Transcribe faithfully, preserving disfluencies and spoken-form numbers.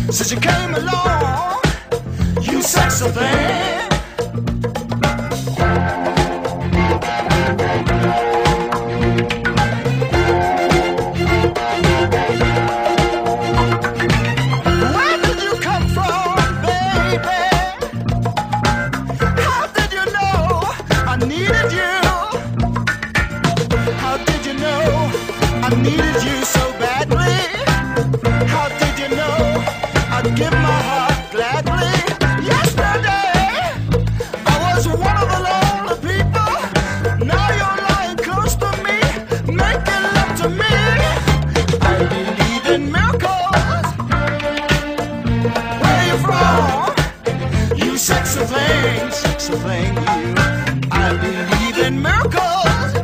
since you came along, you sexy thing. Where did you come from, baby? How did you know I needed you? How did you know I needed you so badly? How did you know I'd give my heart gladly? Yesterday I was one of the lonely people. Now you're lying close to me, making love to me. I believe in miracles. Where you from? You sexy thing, sexy thing, you. I believe in miracles.